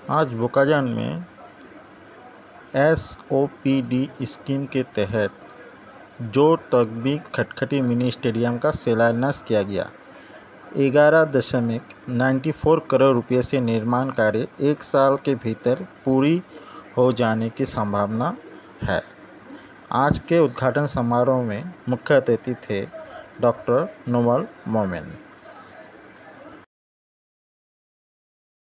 आज बोकाजान में SOPD scheme के तहत जो तकबी खटखटी मिनी स्टेडियम का शिलान्यास किया गया। 11.94 करोड़ रुपये से निर्माण कार्य 1 साल के भीतर पूरी हो जाने की संभावना है। आज के उद्घाटन समारोह में मुख्य अतिथि थे डॉक्टर नुमल मोमिन।